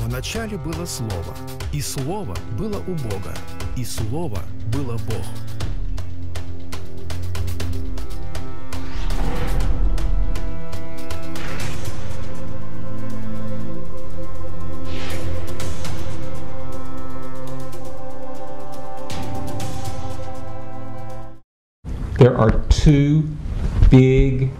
начале было Слово, и Слово было у Бога, и Слово было Бог. There are two big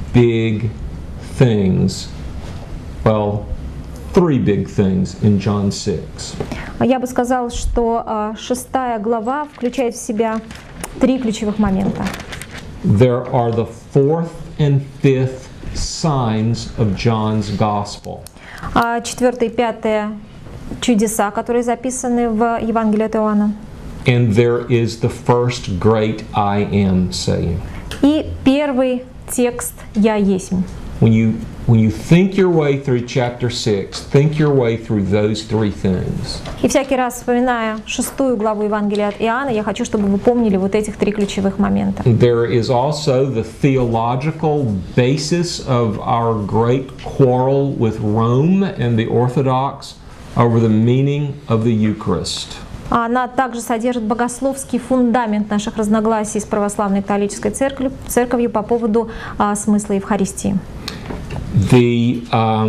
things, well, three big things in John 6. Я бы сказал, что 6 глава включает в себя 3 ключевых момента. There are the fourth and fifth signs of John's Gospel. 4 и 5 чудеса, которые записаны в Евангелии от Иоанна. And there is the first great I am saying. И первый текст «Я есмь». When you think your way through chapter 6, think your way through those three things. И всякий раз, вспоминая 6 главу Евангелия от Иоанна, я хочу, чтобы вы помнили вот этих 3 ключевых момента. There is also the theological basis of our great quarrel with Rome and the Orthodox over the meaning of the Eucharist. Она также содержит богословский фундамент наших разногласий с православной католической церковью по поводу смысла Евхаристии. The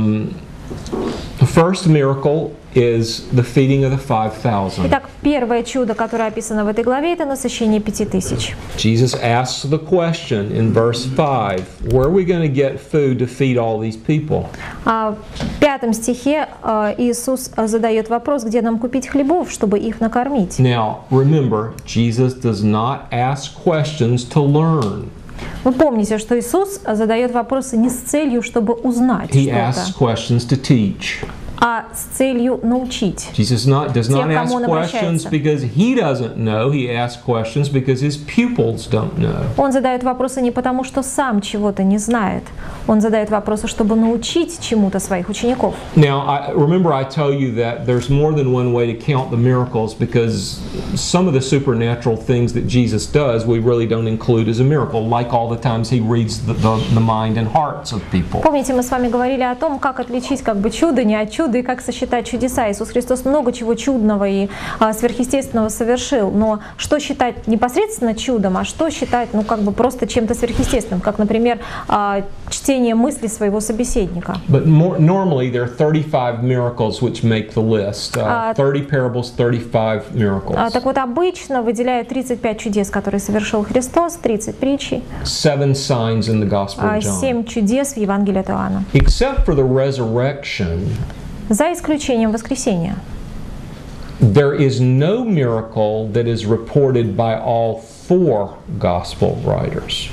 first miracle is the feeding of the 5,000. Итак, первое чудо, которое описано в этой главе, это насыщение 5000. Jesus asks the question in verse 5, where are we going to get food to feed all these people? В 5 стихе Иисус задает вопрос, где нам купить хлебов, чтобы их накормить. Now, remember, Jesus does not ask questions to learn. Вы помните, что Иисус задает вопросы не с целью, чтобы узнать He asks что-то, questions to teach. а с целью научить. Jesus does not ask кому он questions обращается. because he doesn't know. He asks questions because his pupils don't know. Он задает вопросы не потому, что сам чего-то не знает. Он задает вопросы, чтобы научить чему-то своих учеников. Now, remember I tell you that there's more than one way to count the miracles because some of the supernatural things that Jesus does we really don't include as a miracle, like all the times he reads the mind and hearts of people. Помните, мы с вами говорили о том, как отличить как бы чудо не от чуда и как сосчитать чудеса. Иисус Христос много чего чудного и сверхъестественного совершил, но что считать непосредственно чудом, а что считать, ну, как бы просто чем-то сверхъестественным, как, например, чтение мыслей своего собеседника. But normally there are 35 miracles which make the list. 30 parables, 35 miracles. Так вот, обычно выделяют 35 чудес, которые совершил Христос, 30 притчей, 7 signs in the Gospel of John. 7 чудес в Евангелии от Иоанна. Except for the resurrection, За исключением воскресения. there is no miracle that is reported by all 4 Gospel writers.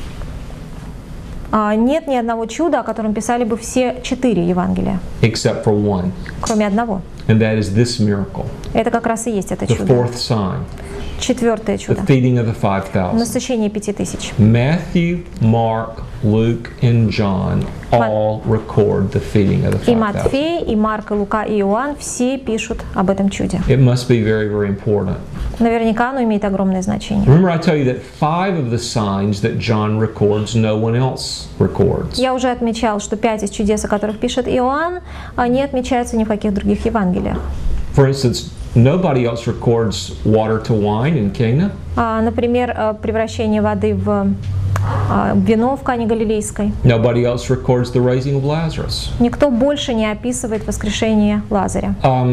Нет ни одного чуда, о котором писали бы все 4 Евангелия, Except for one, кроме одного. and that is this miracle, Это как раз и есть это the чудо. fourth sign, 4 the чудо. feeding of the 5,000. Насыщение 5000. Matthew, Mark, Luke, and John all record the feeding of the И 5,000. Матфей, и Марк, и Лука, и Иоанн все пишут об этом чуде. It must be very, very important. Наверняка оно имеет огромное значение. Remember I tell you that 5 of the signs that John records, no one else records. Я уже отмечал, что 5 из чудес, о которых пишет Иоанн, не отмечаются ни в каких других Евангелиях. For instance, nobody else records water to wine in Cana. Например, превращение воды в вино в Кане Галилейской. Nobody else records the raising of Lazarus. Никто больше не описывает воскрешение Лазаря.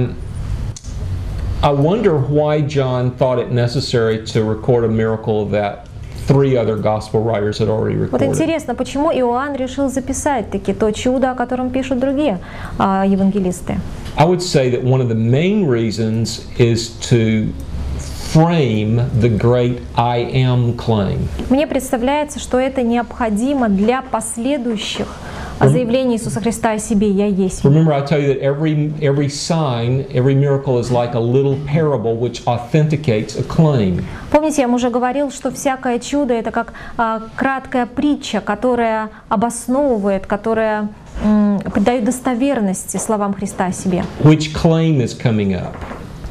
I wonder why John thought it necessary to record a miracle that 3 other gospel writers had already Вот recorded. интересно, почему Иоанн решил записать таки то чудо, о котором пишут другие евангелисты. I would say that one of the main reasons is to frame the great I am claim. Мне представляется, что это необходимо для последующих заявлений Иисуса Христа о себе «Я есть». Remember, I tell you that every sign, every miracle is like a little parable which authenticates a claim. Помните, я вам уже говорил, что всякое чудо — это как краткая притча, которая обосновывает, которая придает достоверности словам Христа о себе. Which claim is coming up?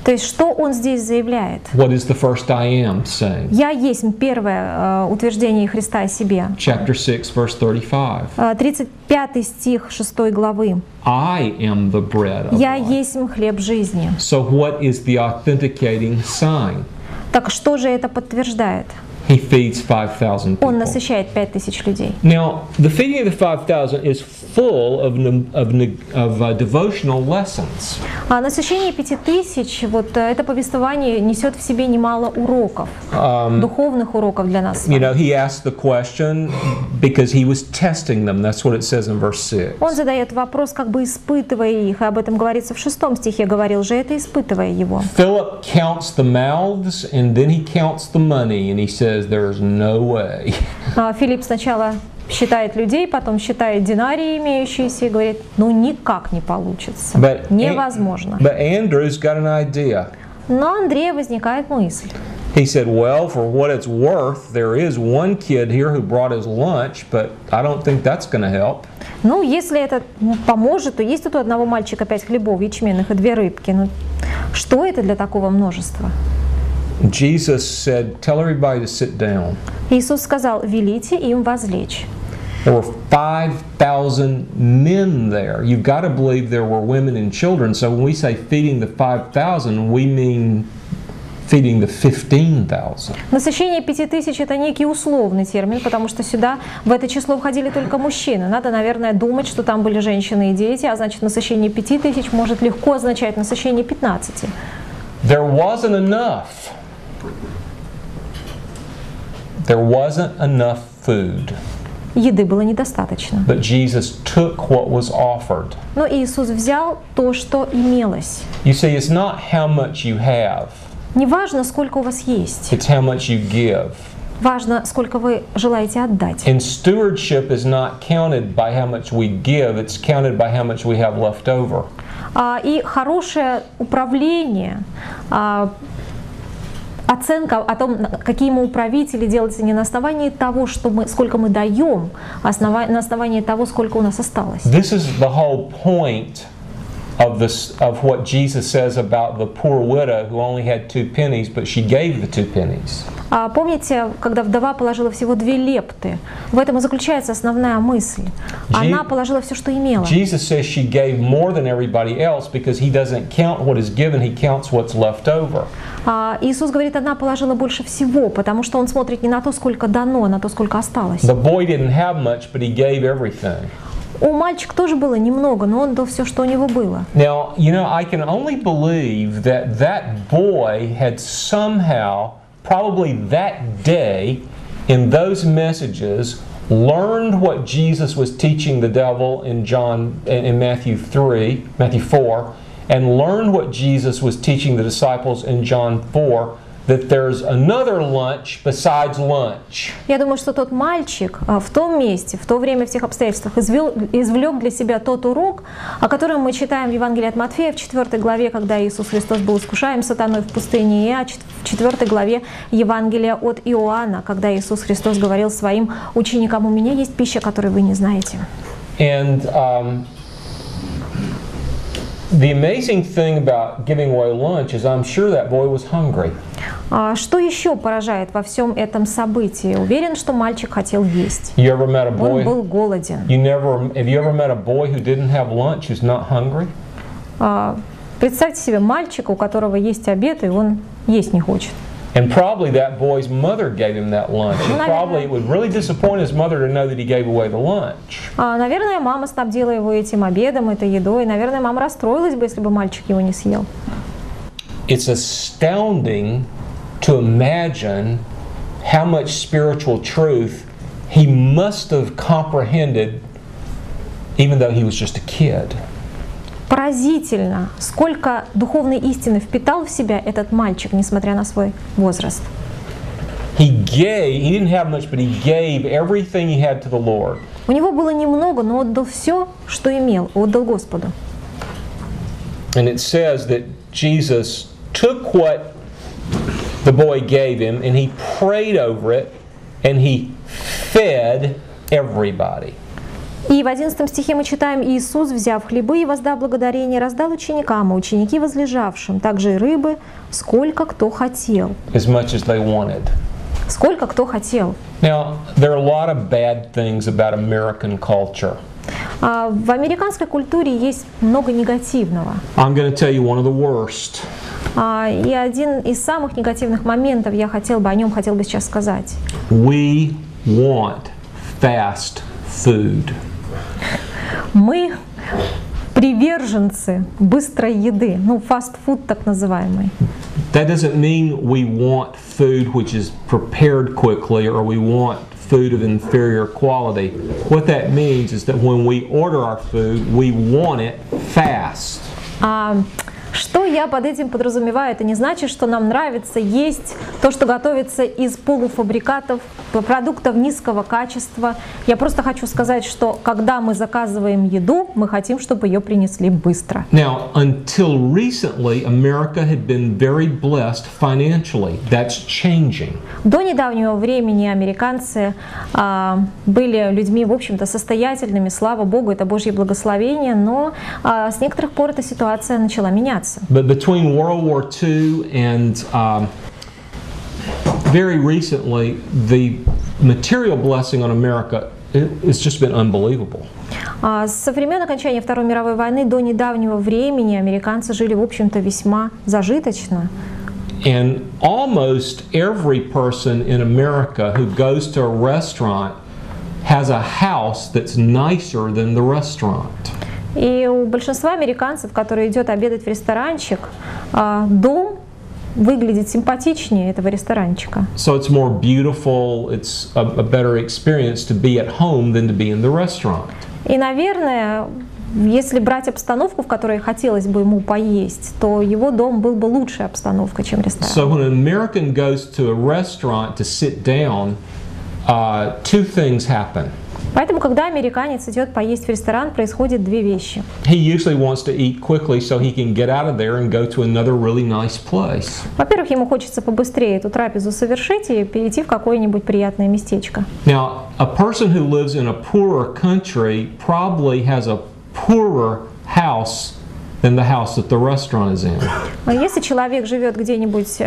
То есть, что он здесь заявляет? What is the first I am saying? «Я есть» — первое утверждение Христа о себе. Chapter 6, verse 35. 35 стих 6 главы. I am the bread of «Я life. есть хлеб жизни». So what is the authenticating sign? Так что же это подтверждает? He feeds 5,000 Он people. насыщает 5000 людей. Now, the feeding of the 5,000 is full of devotional lessons. А насыщение 5000, вот это повествование несет в себе немало уроков, духовных уроков для нас. You know, he asked the question because he was testing them. That's what it says in verse 6. Он задает вопрос, как бы испытывая их, и об этом говорится в 6 стихе, говорил же это, испытывая его. Philip counts the mouths and then he counts the money and he says there's no way. Филипп сначала считает людей, потом считает динарии имеющиеся и говорит, ну никак не получится, невозможно. But Andrew's got an idea. Но у Андрея возникает мысль. He said, well, for what it's worth, there is one kid here who brought his lunch, but I don't think that's going to help. Ну, если это поможет, то есть тут у одного мальчика 5 хлебов ячменных и 2 рыбки. Ну, что это для такого множества? Jesus said, tell everybody to sit down. Иисус сказал, велите им возлечь. There were 5,000 men there. You've got to believe there were women and children. So when we say feeding the 5,000, we mean feeding the 15,000. Насыщение 5000 – это некий условный термин, потому что сюда в это число входили только мужчины. Надо, наверное, думать, что там были женщины и дети, а значит, насыщение 5000 может легко означать насыщение 15. There wasn't enough. There wasn't enough food. Еды было недостаточно. But Jesus took what was offered. Но Иисус взял то, что имелось. You see, it's not how much you have. Не важно, сколько у вас есть. It's how much you give. Важно, сколько вы желаете отдать. And stewardship is not counted by how much we give. It's counted by how much we have left over. И хорошее управление, оценка о том, какие мы управители, делается не на основании того, сколько мы даем, а на основании того, сколько у нас осталось. This is the whole point of what Jesus says about the poor widow who only had 2 pennies, but she gave the 2 pennies. Помните, когда вдова положила всего 2 лепты? В этом и заключается основная мысль. Она положила все, что имела. Jesus says she gave more than everybody else because he doesn't count what is given, he counts what's left over. Иисус говорит, она положила больше всего, потому что он смотрит не на то, сколько дано, а на то, сколько осталось. The boy didn't have much, but he gave everything. У мальчика тоже было немного, но он дал все, что у него было. Now, you know, I can only believe that that boy had somehow, probably that day, in those messages, learned what Jesus was teaching the devil in Matthew 4, and learned what Jesus was teaching the disciples in John 4, that there's another lunch besides lunch. Я думаю, что тот мальчик в том месте, в то время, в тех обстоятельствах извлек для себя тот урок, о котором мы читаем в Евангелии от Матфея в 4 главе, когда Иисус Христос был искушаем сатаной в пустыне, и в 4 главе Евангелия от Иоанна, когда Иисус Христос говорил своим ученикам: «У меня есть пища, которую вы не знаете». And the amazing thing about giving away lunch is I'm sure that boy was hungry. Что еще поражает во всем этом событии? Уверен, что мальчик хотел есть. You ever met a boy? Он был голоден. Have you ever met a boy who didn't have lunch who's not hungry? Представьте себе мальчика, у которого есть обед, и он есть не хочет. And probably that boy's mother gave him that lunch. And probably it would really disappoint his mother to know that he gave away the lunch. Наверное, мама снабдила его этим обедом, этой едой. Наверное, мама расстроилась бы, если бы мальчик его не съел. It's astounding to imagine how much spiritual truth he must have comprehended, even though he was just a kid. Поразительно, сколько духовной истины впитал в себя этот мальчик, несмотря на свой возраст. He didn't have much, but he gave everything he had to the Lord. У него было немного, но отдал все, что имел, отдал Господу. And it says that Jesus took what the boy gave him and he prayed over it and he fed everybody. И в 11 стихе мы читаем: «Иисус, взяв хлебы и воздав благодарение, раздал ученикам, а ученики возлежавшим, также и рыбы, сколько кто хотел». As much as they wanted. Сколько кто хотел. Now, there are a lot of bad things about American culture. В американской культуре есть много негативного. I'm going to tell you one of the worst. И один из самых негативных моментов я хотел бы сейчас сказать. We want fast food. Мы приверженцы быстрой еды, фастфуд так называемый. That doesn't mean we want food which is prepared quickly or we want food of inferior quality. What that means is that when we order our food, we want it fast. Что я под этим подразумеваю? Это не значит, что нам нравится есть то, что готовится из полуфабрикатов, продуктов низкого качества. Я просто хочу сказать, что когда мы заказываем еду, мы хотим, чтобы ее принесли быстро. Now, until recently, America had been very blessed financially. That's changing. До недавнего времени американцы были людьми, в общем-то, состоятельными, слава Богу, это Божье благословение, но с некоторых пор эта ситуация начала меняться. But between World War II and very recently, the material blessing on America it's just been unbelievable. Со времен окончания Второй мировой войны до недавнего времени американцы жили, в общем-то, весьма зажиточно. And almost every person in America who goes to a restaurant has a house that's nicer than the restaurant. И у большинства американцев, которые идут обедать в ресторанчик, дом выглядит симпатичнее этого ресторанчика. So it's more beautiful, it's a better experience to be at home than to be in the restaurant. И, наверное, если брать обстановку, в которой хотелось бы ему поесть, то его дом был бы лучшей обстановкой, чем ресторан. So when an American goes to a restaurant to sit down, two things happen. Поэтому, когда американец идет поесть в ресторан, происходят две вещи. He usually wants to eat quickly so he can get out of there and go to another really nice place. Во-первых, ему хочется побыстрее эту трапезу совершить и перейти в какое-нибудь приятное местечко. Now, a person who lives in a poorer country probably has a poorer house than the house that the restaurant is in. Если человек живет где-нибудь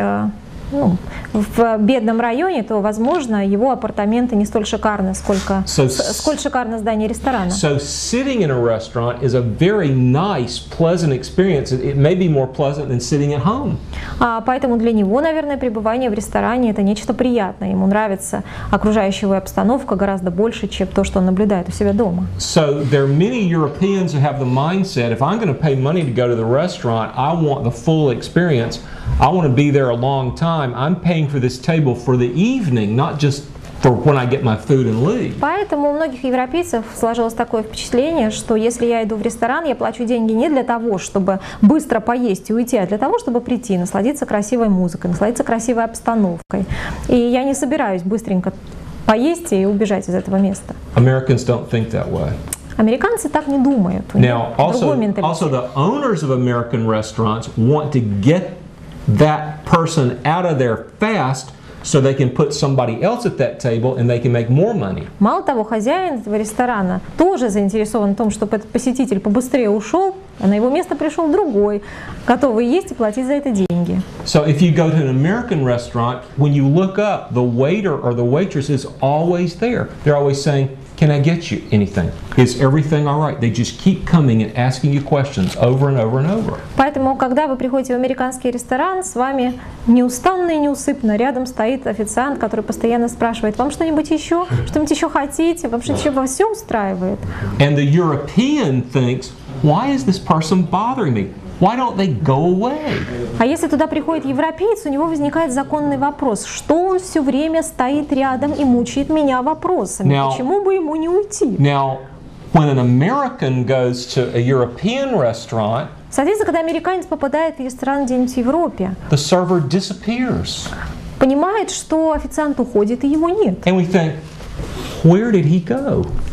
в бедном районе, то, возможно, его апартаменты не столь шикарны, сколь шикарно здание ресторана. So sitting in a restaurant is a very nice, pleasant experience. It may be more pleasant than sitting at home. Поэтому для него, наверное, пребывание в ресторане – это нечто приятное. Ему нравится окружающая его обстановка гораздо больше, чем то, что он наблюдает у себя дома. So there are many Europeans who have the mindset, if I'm going to pay money to go to the restaurant, I want the full experience. I want to be there a long time. I'm paying for this table for the evening, not just for when I get my food and leave. Поэтому у многих европейцев сложилось такое впечатление, что если я иду в ресторан, я плачу деньги не для того, чтобы быстро поесть и уйти, а для того, чтобы прийти, насладиться красивой музыкой, насладиться красивой обстановкой. И я не собираюсь быстренько поесть и убежать из этого места. Americans don't think that way. Американцы так не думают. Now, also the owners of American restaurants want to get that person out of there fast so they can put somebody else at that table and they can make more money. Мало того, хозяин этого ресторана тоже заинтересован в том, чтобы этот посетитель побыстрее ушел, а на его место пришел другой, готовый есть и платить за это деньги. So if you go to an American restaurant, when you look up, the waiter or the waitress is always there. They're always saying, "Can I get you anything? Is everything all right?" They just keep coming and asking you questions over and over and over. Поэтому, когда вы приходите в американский ресторан, с вами неустанно и неусыпно рядом стоит официант, который постоянно спрашивает: вам что-нибудь еще? Что-нибудь еще хотите? Вам что-нибудь еще все устраивает? And the European thinks, why is this person bothering me? Why don't they go away? А если туда приходит европеец, у него возникает законный вопрос: что он все время стоит рядом и мучает меня вопросами? Почему бы ему не уйти? Now, when an American goes to a European restaurant, соответственно, когда американец попадает в ресторан где-нибудь в Европе, the server disappears. Понимает, что официант уходит и его нет. And we think, where did he go?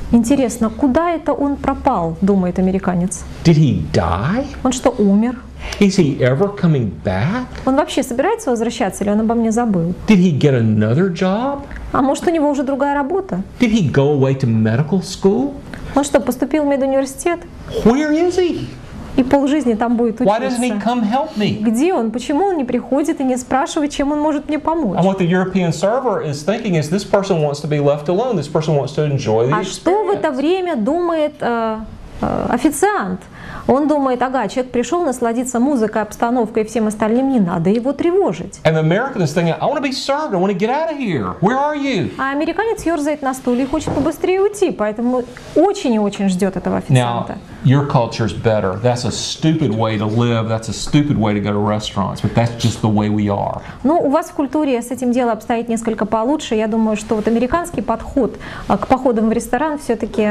Интересно, куда это он пропал, думает американец? Did he die? Он что, умер? Is he ever coming back? Он вообще собирается возвращаться или он обо мне забыл? Did he get another job? А может, у него уже другая работа? Did he go away to medical school? Он что, поступил в медуниверситет? Where is he? И полжизни там будет Why doesn't he учиться. come help me? Где он? Почему он не приходит и не спрашивает, чем он может мне помочь? And what the European server is thinking is this person wants to be left alone. This person wants to enjoy the А что в это experience. время думает официант? Он думает, ага, человек пришел насладиться музыкой, обстановкой и всем остальным, не надо его тревожить. And the American is thinking, I want to be served. I want to get out of here. Where are you? А американец ерзает на стуле и хочет побыстрее уйти, поэтому очень и очень ждет этого официанта. Now, your culture is better. That's a stupid way to live. That's a stupid way to go to restaurants. But that's just the way we are. Ну, у вас в культуре с этим дело обстоит несколько получше. Я думаю, что вот американский подход к походам в ресторан все-таки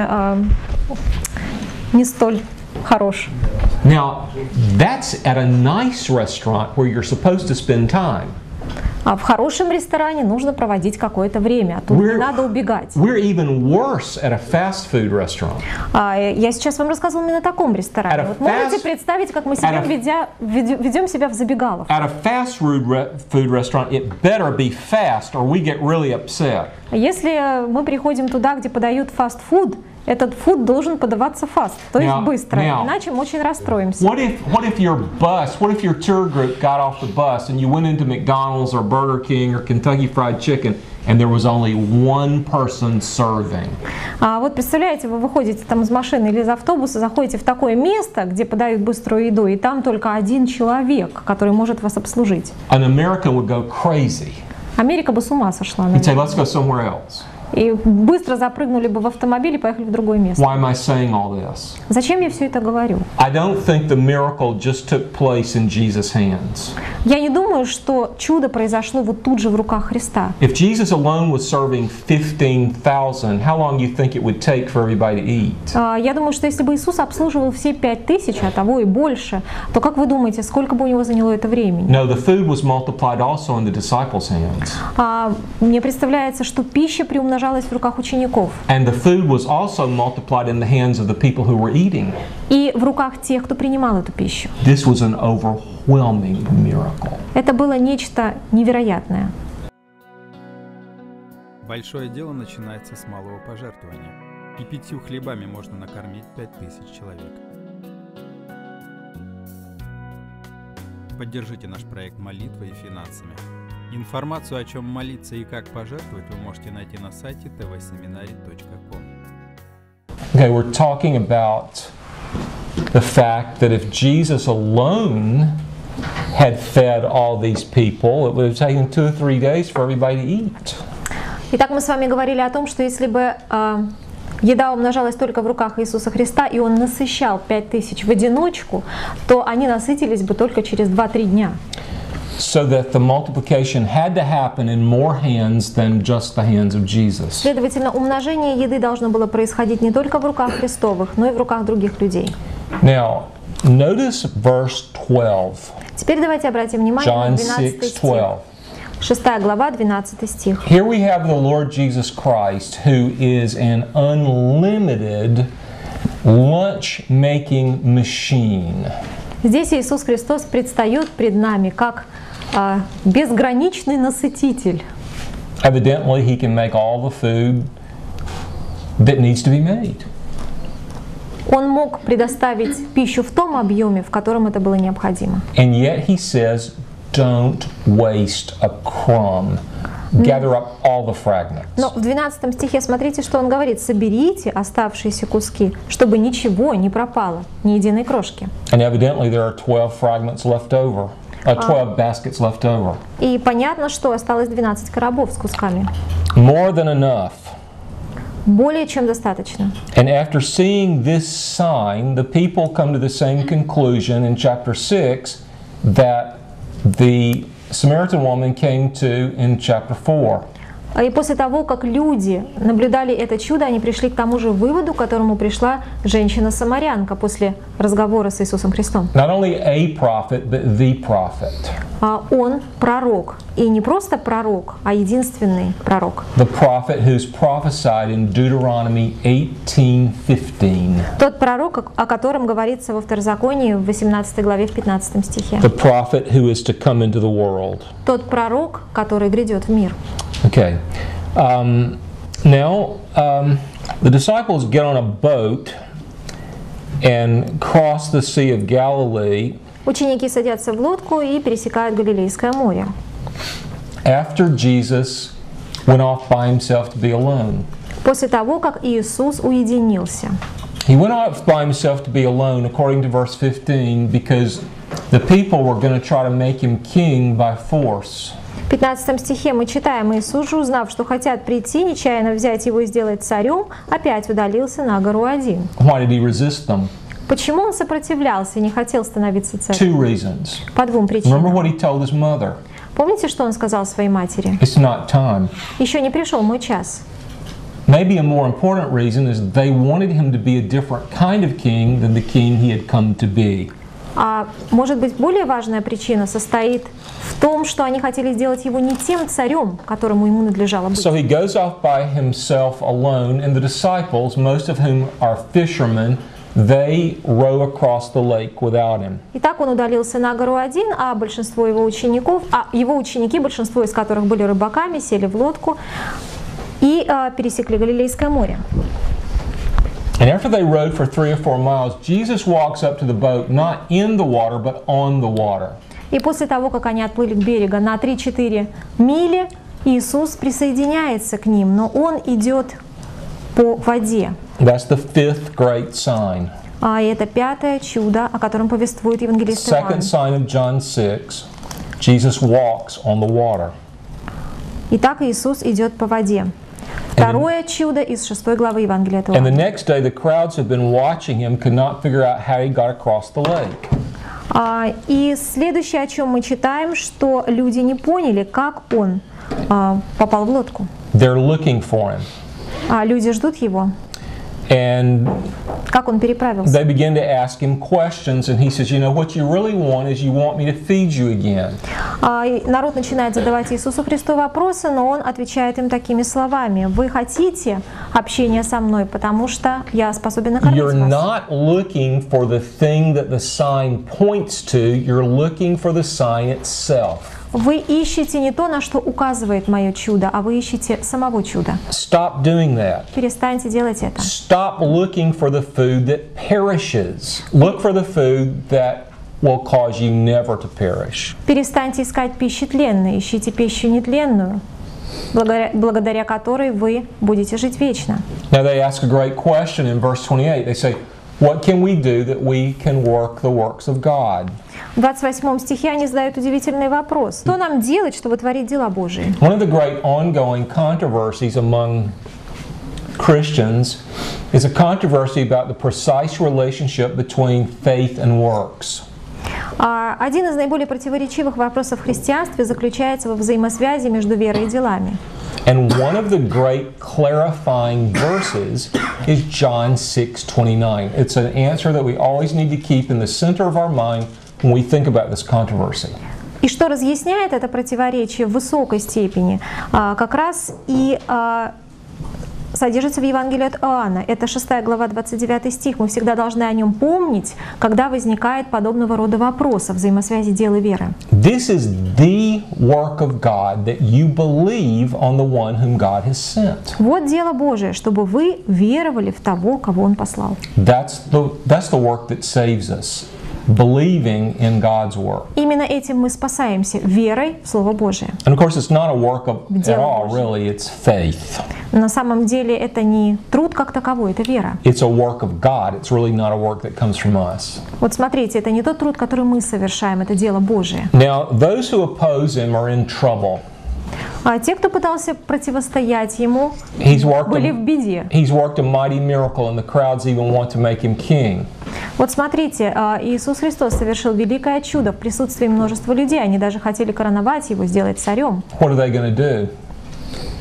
не столь хорош. Now, that's at a nice restaurant where you're supposed to spend time. А в хорошем ресторане нужно проводить какое-то время, тут не надо убегать. We're even worse at a fast food restaurant. Я сейчас вам рассказывала именно о таком ресторане. Вот можете представить, как мы ведем себя в забегаловке. At a fast food restaurant, it better be fast or we get really upset. Если мы приходим туда, где подают фастфуд, этот фуд должен подаваться фаст, то есть быстро, иначе мы очень расстроимся. What if your tour group got off the bus and you went into McDonald's or Burger King or Kentucky Fried Chicken and there was only one person serving? Вот представляете, вы выходите там из машины или из автобуса, заходите в такое место, где подают быструю еду, и там только один человек, который может вас обслужить. An American would go crazy. Америка бы с ума сошла, He'd say, наверное. let's go somewhere else. И быстро запрыгнули бы в автомобиль и поехали в другое место. Why am I saying all this? Зачем я все это говорю? I don't think the miracle just took place in Jesus' hands. Я не думаю, что чудо произошло вот тут же в руках Христа. If Jesus alone was serving 15,000, how long do you think it would take for everybody to eat? Я думаю, что если бы Иисус обслуживал все 5000, а того и больше, то как вы думаете, сколько бы у него заняло это времени? No, the food was multiplied also in the disciples' hands. Мне представляется, что пища приумножалась в руках учеников. And the food was also multiplied in the hands of the people who were eating. И в руках тех, кто принимал эту пищу. This was an overwhelming miracle. Это было нечто невероятное. Большое дело начинается с малого пожертвования. И 5 хлебами можно накормить 5000 человек. Поддержите наш проект молитвой и финансами. Информацию, о чем молиться и как пожертвовать, вы можете найти на сайте tvseminary.com. Okay, we're talking about the fact that if Jesus alone had fed all these people, it would have taken 2 or 3 days for everybody to eat. Итак, мы с вами говорили о том, что если бы еда умножалась только в руках Иисуса Христа, и Он насыщал 5000 в одиночку, то они насытились бы только через 2-3 дня. So that the multiplication had to happen in more hands than just the hands of Jesus. Следовательно, умножение еды должно было происходить не только в руках Христовых, но и в руках других людей. Now, notice verse 12. Теперь давайте обратим внимание на John 12 стих. 6:12. 6 глава, 12 стих. Here we have the Lord Jesus Christ, who is an unlimited lunch-making machine. Здесь Иисус Христос предстает пред нами как безграничный насытитель. Evidently, he can make all the food that needs to be made. Он мог предоставить пищу в том объеме, в котором это было необходимо. And yet he says, don't waste a crumb. Gather up all the fragments. Но в 12 стихе смотрите, что он говорит: соберите оставшиеся куски, чтобы ничего не пропало, ни единой крошки. And evidently there are 12 fragments left over. 12 baskets left over. И понятно, что осталось 12 коробов с кусками. More than enough. Более чем достаточно. And after seeing this sign, the people come to the same conclusion in chapter 6 that the Samaritan woman came to in chapter 4. И после того, как люди наблюдали это чудо, они пришли к тому же выводу, к которому пришла женщина-самарянка после разговора с Иисусом Христом. Not only a prophet, but the prophet. Он пророк. И не просто пророк, а единственный пророк. The prophet who's prophesied in Deuteronomy 18:15. Тот пророк, о котором говорится во Второзаконии в 18 главе в 15 стихе. The prophet who is to come into the world. Тот пророк, который грядет в мир. Okay. Now, the disciples get on a boat and cross the Sea of Galilee. Ученики садятся в лодку и пересекают Галилейское море. After Jesus went off by himself to be alone. После того, как Иисус уединился. He went off by himself to be alone, according to verse 15, because the people were going to try to make him king by force. В 15 стихе мы читаем: Иисус же, узнав, что хотят прийти, нечаянно взять его и сделать царем, опять удалился на гору один. Why did he resist them? Почему он сопротивлялся и не хотел становиться царем? Two reasons. По двум Remember причинам. what he told his mother? Помните, что он сказал своей матери? It's not time. Еще не пришел мой час. Maybe a more important reason is they wanted him to be a different kind of king than the king he had come to be. А может быть, более важная причина состоит в том, что они хотели сделать его не тем царем, которому ему надлежало быть. So he goes off by himself alone, and the disciples, most of whom are fishermen, they row across the lake without him. Итак, он удалился на гору один, а большинство его учеников, его ученики, большинство из которых были рыбаками, сели в лодку и пересекли Галилейское море. And after they rowed for 3 or 4 miles, Jesus walks up to the boat, not in the water, but on the water. И после того, как они отплыли к берегу на 3-4 мили, Иисус присоединяется к ним, но он идет по воде. That's the fifth great sign. А это пятое чудо, о котором повествует евангелист Иоанн. Second sign of John 6, Jesus walks on the water. Итак, Иисус идет по воде. Второе чудо из 6 главы Евангелия от And the Иоанна. next day, the crowds have been watching him, could not figure out how he got across the lake. И следующее, о чем мы читаем, что люди не поняли, как он попал в лодку. They're looking for him. Люди ждут его. And Как он переправился? they begin to ask him questions, and he says, you know, what you really want is you want me to feed you again. И народ начинает задавать Иисусу Христу вопросы, но он отвечает им такими словами: «Вы хотите общения со мной, потому что я способен накормить You're вас». not looking for the thing that the sign points to, you're looking for the sign itself. Вы ищете не то, на что указывает мое чудо, а вы ищете самого чуда. Stop doing that. Перестаньте делать это. Stop looking for the food that perishes. Look for the food that will cause you never to perish. Перестаньте искать пищи тленной, ищите пищу нетленную, благодаря которой вы будете жить вечно. Now they ask a great question in verse 28. They say, what can we do that we can work the works of God? В 28 стихе они задают удивительный вопрос: что нам делать, чтобы творить дела Божии? One of the great ongoing controversies among Christians is a controversy about the precise relationship between faith and works. Один из наиболее противоречивых вопросов в христианстве заключается во взаимосвязи между верой и делами. And one of the great clarifying verses is John 6:29. It's an answer that we always need to keep in the center of our mind when we think about this controversy. И что разъясняет это противоречие в высокой степени, как раз и содержится в Евангелии от Иоанна. Это 6 глава, 29 стих. Мы всегда должны о нем помнить, когда возникает подобного рода вопрос о взаимосвязи дела и веры. This is the work of God, that you believe on the one whom God has sent. Вот дело Божие, чтобы вы веровали в того, кого Он послал. That's the work that saves us. Believing in God's work. Именно этим мы спасаемся, верой в Слово Божие. And of course, it's not a work of at Дело all, Божие. really. It's faith. На самом деле это не труд как таковой, это вера. It's a work of God. It's really not a work that comes from us. Вот смотрите, это не тот труд, который мы совершаем, это дело Божие. Now, those who oppose him are in trouble. А те, кто пытался противостоять ему, He's worked были в беде. a mighty miracle, and the crowds even want to make him king. Вот смотрите, Иисус Христос совершил великое чудо в присутствии множества людей. Они даже хотели короновать его, сделать царем. What are they going to do?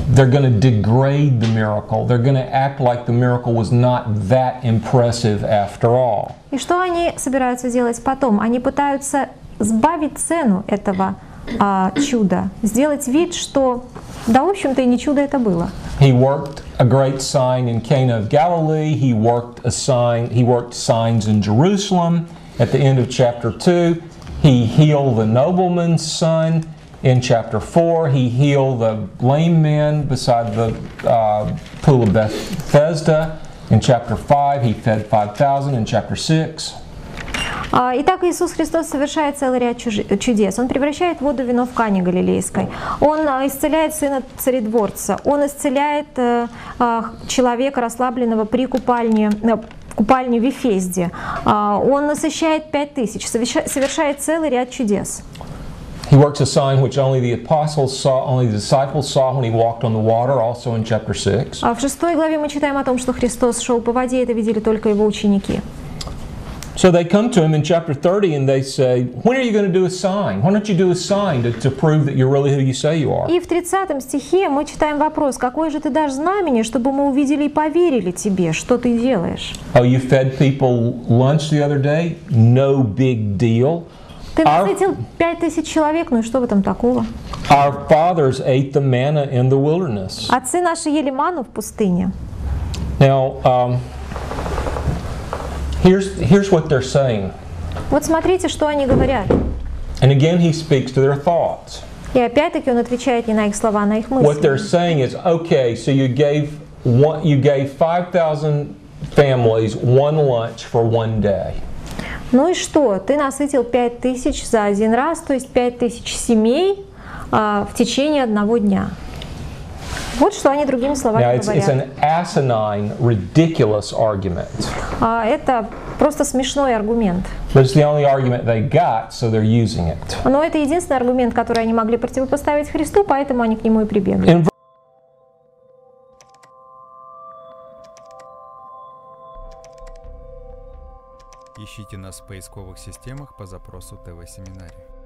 they're going to degrade the miracle. They're going to act like the miracle was not that impressive after all. И что они собираются делать потом? Они пытаются сбавить цену этого чуда, сделать вид, что да, в общем-то, и не чудо это было. He worked a great sign in Cana of Galilee. He worked signs in Jerusalem. At the end of chapter 2, he healed the nobleman's son. In chapter 4, he healed the lame man beside the pool of Bethesda. In chapter 5, he fed 5,000. In chapter 6. Итак, Иисус Христос совершает целый ряд чудес. Он превращает воду в вино в Кане Галилейской. Он исцеляет сына царедворца. Он исцеляет человека, расслабленного при купальне в Вифезде. Он насыщает 5000, совершает целый ряд чудес. He works a sign which only the disciples saw when he walked on the water, also in chapter 6. В 6 главе мы читаем о том, что Христос шел по воде, это видели только его ученики. So they come to him in chapter 30 and they say, when are you going to do a sign? Why don't you do a sign to prove that you're really who you say you are? И в 30 стихе мы читаем вопрос, какое же ты дашь знамение, чтобы мы увидели и поверили тебе, что ты делаешь? Oh, you fed people lunch the other day? No big deal. Ты насытил 5000 человек, ну и что в этом такого? Our fathers ate the manna in the wilderness. Отцы наши ели ману в пустыне. Now, here's what they're saying. Вот смотрите, что они говорят. And again, he speaks to their thoughts. И опять-таки он отвечает не на их слова, а на их What they're мысли. saying is, okay, so you gave 5,000 families one lunch for one day. Ну и что? Ты насытил 5000 за один раз, то есть 5000 семей в течение одного дня. Вот что они другими словами Now, it's говорят. an asinine, ridiculous argument. Это просто смешной аргумент. But it's the only argument they got, so they're using it. Но это единственный аргумент, который они могли противопоставить Христу, поэтому они к нему и прибегли. Ищите нас в поисковых системах по запросу ТВ-семинарий.